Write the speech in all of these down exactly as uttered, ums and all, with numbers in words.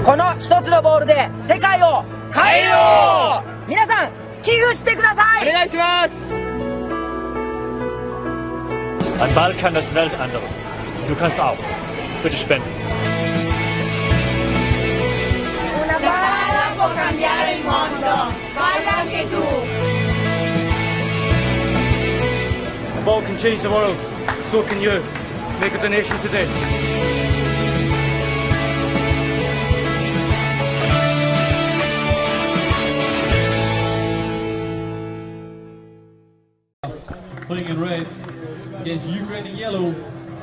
この一つのボールで世界を変えよう。皆さん寄付してください。お願いします。 Ein Ball kann das Welt ändern. Du kannst auch. Bitte spenden. Una palla può cambiare il mondo. Falla anche tu. A ball can change the world. So can you. Make a donation today. Playing in red against Ukraine in yellow.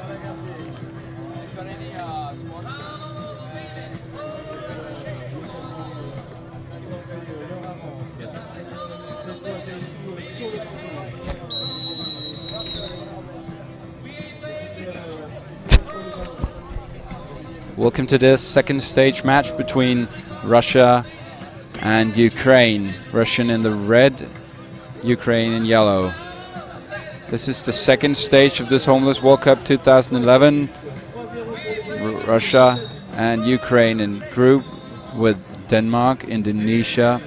Welcome to this second stage match between Russia and Ukraine. Russian in the red, Ukraine in yellow. This is the second stage of this Homeless World Cup two thousand eleven. R Russia and Ukraine in group with Denmark, Indonesia.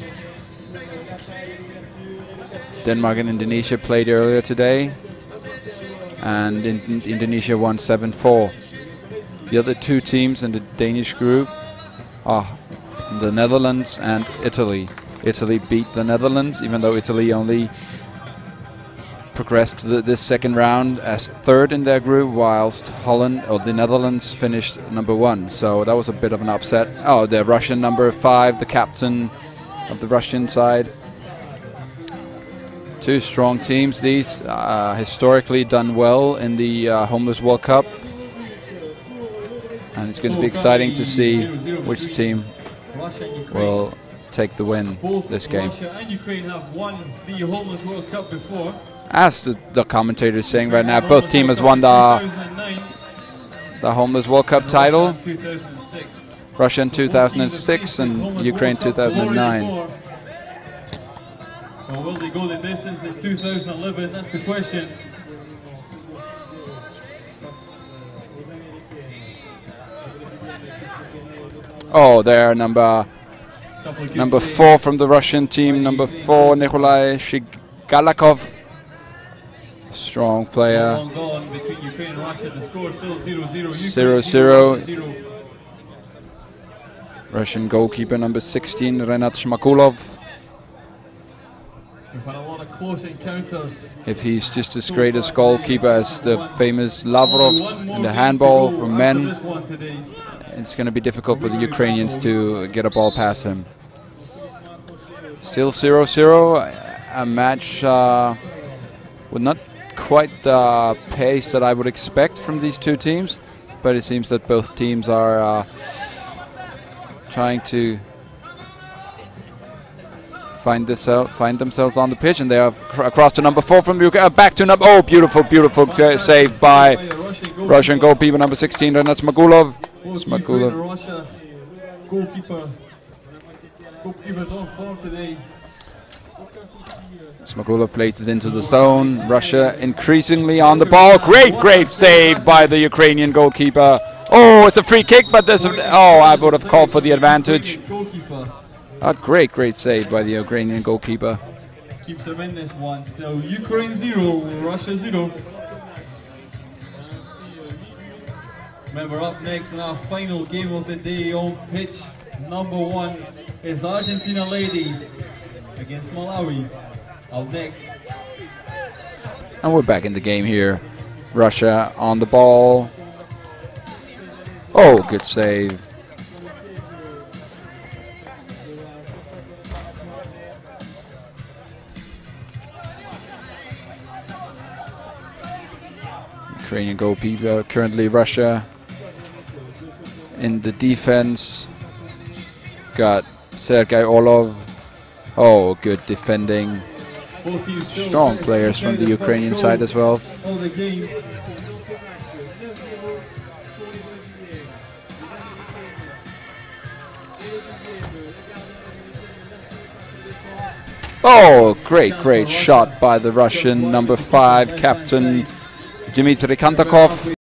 Denmark and Indonesia played earlier today, and in in Indonesia won seven four. The other two teams in the Danish group are the Netherlands and Italy. Italy beat the Netherlands, even though Italy only progressed to the, this second round as third in their group, whilst Holland or the Netherlands finished number one. So that was a bit of an upset. Oh, the Russian number five, the captain of the Russian side. Two strong teams. These uh, historically done well in the uh, Homeless World Cup. And it's going to be exciting to see which team will take the win this game. Russia and Ukraine have won the Homeless World Cup before. As the, the commentator is saying right now, both teams has won the, the Homeless World Cup title. Russia in two thousand six and Ukraine two thousand nine. Well, will they go the distance in two thousand eleven? That's the question. Oh, there, number number four from the Russian team, number four, Nikolai Shigalakov. Strong player. zero zero. Russian goalkeeper number sixteen, Renat Shmakulov. We've had a lot of close encounters. If he's just as great as goalkeeper as the famous Lavrov in the handball for men, it's going to be difficult for the Ukrainians to get a ball past him. Still zero zero, a match uh, with not quite the pace that I would expect from these two teams, but it seems that both teams are uh, trying to find this out, find themselves on the pitch, and they are across to number four from Ukraine, uh, back to number. Oh, beautiful, beautiful uh, save by Russian goalkeeper number sixteen, Renat Smagulov. Smagulov. Russia goalkeeper. Goalkeepers on form today. Smagulov places into the zone. Russia increasingly on the ball. Great, great save by the Ukrainian goalkeeper. Oh, it's a free kick, but there's a, oh, I would have called for the advantage. A great, great save by the Ukrainian goalkeeper. Keeps them in this one. Still Ukraine zero, Russia zero. Remember, up next in our final game of the day on pitch number one is Argentina ladies against Malawi. Up next. And we're back in the game here. Russia on the ball. Oh, good save. Ukrainian goalkeeper, currently Russia in the defense. Got Sergei Orlov. Oh, good defending. Strong players from the Ukrainian side as well. Oh, great, great shot by the Russian number five captain Dmitry Kantakov.